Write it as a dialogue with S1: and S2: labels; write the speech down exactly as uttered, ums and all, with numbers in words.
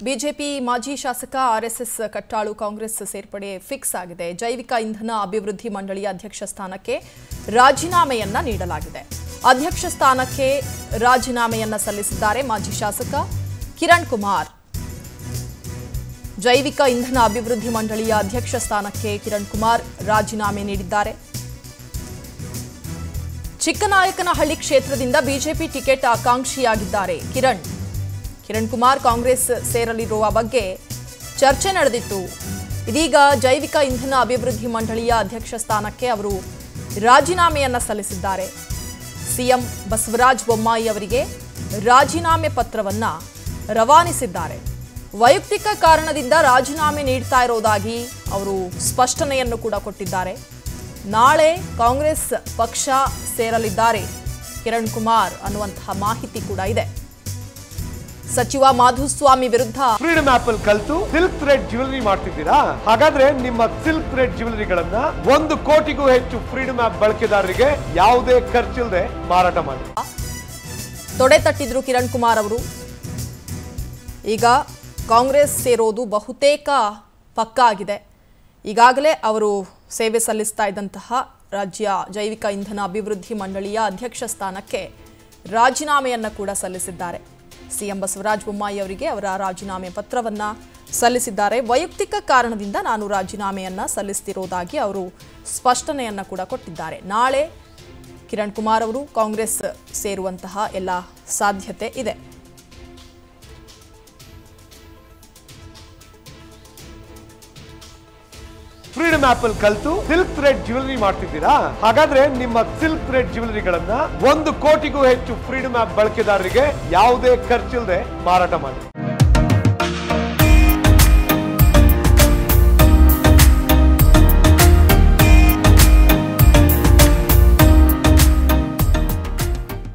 S1: BJP ಮಾಜಿ ಶಾಸಕ RSS ಕಟ್ಟಾಳು Congress ಸೇರ್ಪಡೆ ಫಿಕ್ಸ್ ಆಗಿದೆ. ಜೈವಿಕ ಇಂಧನ ಅಭಿವೃದ್ಧಿ ಮಂಡಳಿಯ ಅಧ್ಯಕ್ಷ ಸ್ಥಾನಕ್ಕೆ ರಾಜೀನಾಮೆಯನ್ನ ನೀಡಲಾಗಿದೆ. ಅಧ್ಯಕ್ಷ ಸ್ಥಾನಕ್ಕೆ ರಾಜೀನಾಮೆಯನ್ನ ಸಲ್ಲಿಸಿದ್ದಾರೆ ಮಾಜಿ ಶಾಸಕ ಕಿರಣ್ ಕುಮಾರ್. ಜೈವಿಕ ಇಂಧನ ಅಭಿವೃದ್ಧಿ ಮಂಡಳಿಯ ಅಧ್ಯಕ್ಷ ಸ್ಥಾನಕ್ಕೆ ಕಿರಣ್ ಕುಮಾರ್ ರಾಜೀನಾಮೆ ನೀಡಿದ್ದಾರೆ. ಚಿಕ್ಕನಾಯಕನಹಳ್ಳಿ ಕ್ಷೇತ್ರದಿಂದ ಬಿಜೆಪಿ ಟಿಕೆಟ್ ಆಕಾಂಕ್ಷಿಯಾಗಿದ್ದಾರೆ ಕಿರಣ್. ಕಿರಣ್ ಕುಮಾರ್ ಕಾಂಗ್ರೆಸ್ ಸೇರಲಿರುವ ಬಗ್ಗೆ ಚರ್ಚೆ ನಡೆದಿತ್ತು. ಇದೀಗ ಜೈವಿಕ ಇಂಧನ ಅಭಿವೃದ್ಧಿ ಮಂಡಳಿಯ ಅಧ್ಯಕ್ಷ ಸ್ಥಾನಕ್ಕೆ ಅವರು ರಾಜೀನಾಮೆಯನ್ನ ಸಲ್ಲಿಸಿದ್ದಾರೆ. ಸಿಎಂ ಬಸವರಾಜ ಬೊಮ್ಮಾಯಿ ಅವರಿಗೆ ರಾಜೀನಾಮೆ ಪತ್ರವನ್ನ ರವಾನಿಸಿದ್ದಾರೆ. ವೈಯಕ್ತಿಕ ಕಾರಣದಿಂದ ರಾಜೀನಾಮೆ ನೀಡ್ತಾ ಇರೋದಾಗಿ ಅವರು ಸ್ಪಷ್ಟನೆಯನ್ನು ಕೂಡ ಕೊಟ್ಟಿದ್ದಾರೆ. ನಾಳೆ ಕಾಂಗ್ರೆಸ್ ಪಕ್ಷ ಸೇರಲಿದ್ದಾರೆ ಕಿರಣ್ ಕುಮಾರ್ ಅನ್ನುವಂತಹ ಮಾಹಿತಿ ಕೂಡ ಇದೆ. ಸಚಿವ ಮಾಧುಸ್ವಾಮಿ ವಿರುದ್ಧ
S2: ಫ್ರೀಡಮ್ ಆಪ್ ಅಲ್ಲಿ ಕಲಿತು ಸಿಲ್ಕ್ ಥ್ರೆಡ್ ಜ್ಯುವೆಲರಿ ಮಾಡ್ತಿದ್ದೀರಾ? ಹಾಗಾದ್ರೆ ನಿಮ್ಮ ಸಿಲ್ಕ್ ಥ್ರೆಡ್ ಜ್ಯುವೆಲರಿಗಳನ್ನ ಒಂದು ಕೋಟಿಗೂ ಹೆಚ್ಚು ಫ್ರೀಡಮ್ ಆಪ್ ಬಳಕೆದಾರರಿಗೆ ಯಾವುದೇ ಖರ್ಚಿಲ್ಲದೆ ಮಾರಾಟ ಮಾಡಿ.
S1: ತೊಡೆ ತಟ್ಟಿದ್ರು ಕಿರಣ್ ಕುಮಾರ್ ಅವರು. ಈಗ ಕಾಂಗ್ರೆಸ್ ಸೇರೋದು ಬಹುತೇಕ ಪಕ್ಕಾ ಆಗಿದೆ. ಈಗಾಗಲೇ ಅವರು ಸೇವೆ ಸಲ್ಲಿಸ್ತಾ ಇದ್ದಂತಹ ರಾಜ್ಯ ಜೈವಿಕ ಇಂಧನ ಅಭಿವೃದ್ಧಿ ಮಂಡಳಿಯ ಅಧ್ಯಕ್ಷ ಸ್ಥಾನಕ್ಕೆ ರಾಜೀನಾಮೆಯನ್ನು ಕೂಡ ಸಲ್ಲಿಸಿದ್ದಾರೆ. ಸಿಎಂ ಬಸವರಾಜ ಬೊಮ್ಮಾಯಿ ಅವರಿಗೆ ಅವರ ರಾಜೀನಾಮೆ ಪತ್ರವನ್ನು ಸಲ್ಲಿಸಿದ್ದಾರೆ. ವೈಯಕ್ತಿಕ ಕಾರಣದಿಂದ ನಾನು ರಾಜೀನಾಮೆಯನ್ನು ಸಲ್ಲಿಸ್ತಿರೋದಾಗಿ ಅವರು ಸ್ಪಷ್ಟನೆಯನ್ನು ಕೂಡ ಕೊಟ್ಟಿದ್ದಾರೆ. ನಾಳೆ ಕಿರಣ್ ಕುಮಾರ್ ಅವರು ಕಾಂಗ್ರೆಸ್ ಸೇರುವಂತಹ ಎಲ್ಲ ಸಾಧ್ಯತೆ ಇದೆ.
S2: ಫ್ರೀಡಮ್ ಆಪ್ ಅಲ್ಲಿ ಕಲಿತು ಸಿಲ್ಕ್ ಥ್ರೆಡ್ ಜ್ಯುವೆಲರಿ ಮಾಡ್ತಿದ್ದೀರಾ? ಹಾಗಾದ್ರೆ ನಿಮ್ಮ ಸಿಲ್ಕ್ ಥ್ರೆಡ್ ಜ್ಯುವೆಲರಿಗಳನ್ನ ಒಂದು ಕೋಟಿಗೂ ಹೆಚ್ಚು ಫ್ರೀಡಮ್ ಆಪ್ ಬಳಕೆದಾರರಿಗೆ ಯಾವುದೇ ಖರ್ಚಿಲ್ಲದೆ ಮಾರಾಟ ಮಾಡಿ.